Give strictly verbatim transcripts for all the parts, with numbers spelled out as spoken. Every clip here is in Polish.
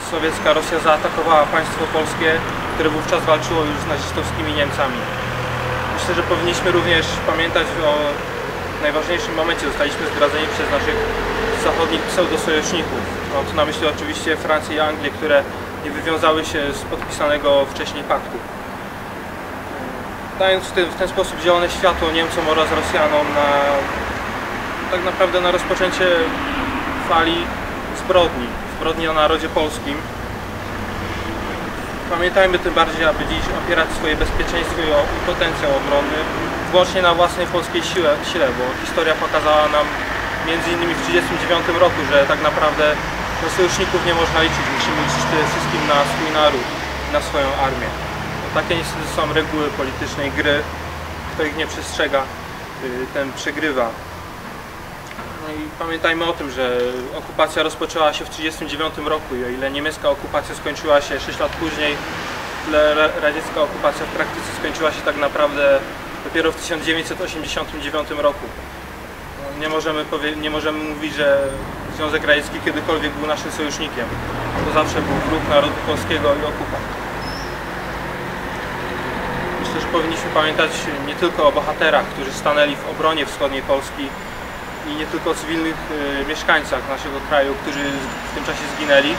sowiecka Rosja zaatakowała państwo polskie, które wówczas walczyło już z nazistowskimi Niemcami. Myślę, że powinniśmy również pamiętać o najważniejszym momencie. Zostaliśmy zdradzeni przez naszych zachodnich pseudosojuszników. Mam tu na myśli oczywiście Francję i Anglię, które nie wywiązały się z podpisanego wcześniej paktu. Dając w ten, w ten sposób zielone światło Niemcom oraz Rosjanom na tak naprawdę na rozpoczęcie fali zbrodni, zbrodni o narodzie polskim. Pamiętajmy tym bardziej, aby dziś opierać swoje bezpieczeństwo i potencjał obronny wyłącznie na własnej polskiej siłę, sile, bo historia pokazała nam między innymi w tysiąc dziewięćset trzydziestym dziewiątym roku, że tak naprawdę na sojuszników nie można liczyć, musimy liczyć przede wszystkim na swój naród i na swoją armię. No, takie niestety są reguły politycznej gry, kto ich nie przestrzega, ten przegrywa. No i pamiętajmy o tym, że okupacja rozpoczęła się w tysiąc dziewięćset trzydziestym dziewiątym roku i o ile niemiecka okupacja skończyła się sześć lat później, tyle radziecka okupacja w praktyce skończyła się tak naprawdę dopiero w tysiąc dziewięćset osiemdziesiątym dziewiątym roku. No, nie możemy powie nie możemy mówić, że Związek Radziecki kiedykolwiek był naszym sojusznikiem. To zawsze był wróg narodu polskiego i okupant. Myślę, że powinniśmy pamiętać nie tylko o bohaterach, którzy stanęli w obronie wschodniej Polski, i nie tylko o cywilnych y, mieszkańcach naszego kraju, którzy w tym czasie zginęli. Y,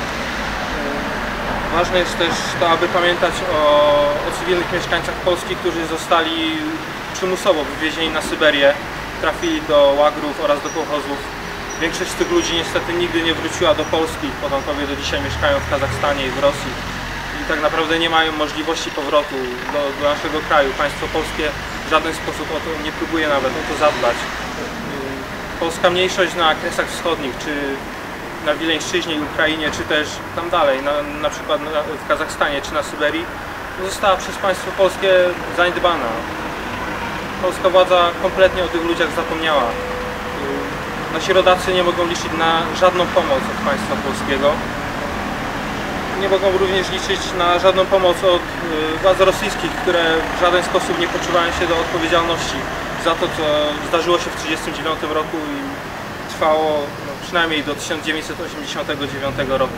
ważne jest też to, aby pamiętać o, o cywilnych mieszkańcach Polski, którzy zostali przymusowo wywiezieni na Syberię, trafili do łagrów oraz do kołchozów. Większość z tych ludzi niestety nigdy nie wróciła do Polski. Potomkowie do dzisiaj mieszkają w Kazachstanie i w Rosji i tak naprawdę nie mają możliwości powrotu do, do naszego kraju. Państwo polskie w żaden sposób o to nie próbuje nawet o to zadbać. Polska mniejszość na Kresach Wschodnich, czy na Wileńszczyźnie i Ukrainie, czy też tam dalej, na, na przykład na, w Kazachstanie czy na Syberii, została przez państwo polskie zaniedbana. Polska władza kompletnie o tych ludziach zapomniała. Nasi rodacy nie mogą liczyć na żadną pomoc od państwa polskiego. Nie mogą również liczyć na żadną pomoc od władz rosyjskich, które w żaden sposób nie poczuwają się do odpowiedzialności za to, co zdarzyło się w tysiąc dziewięćset trzydziestym dziewiątym roku i trwało no, przynajmniej do tysiąc dziewięćset osiemdziesiątego dziewiątego roku.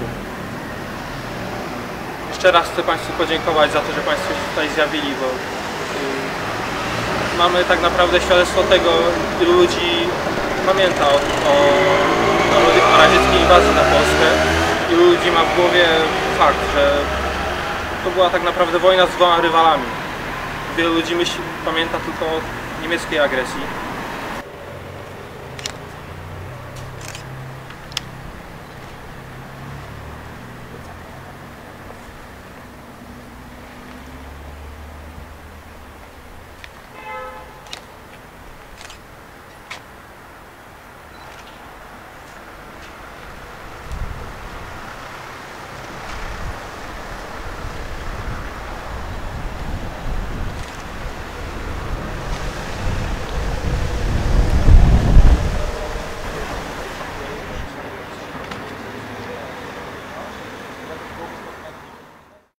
Jeszcze raz chcę Państwu podziękować za to, że Państwo się tutaj zjawili, bo y, mamy tak naprawdę świadectwo tego, ilu ludzi pamięta o, o, o radzieckiej inwazji na Polskę. Ilu ludzi ma w głowie fakt, że to była tak naprawdę wojna z dwoma rywalami. Wielu ludzi myśli, pamięta tylko o niemieckiej agresji.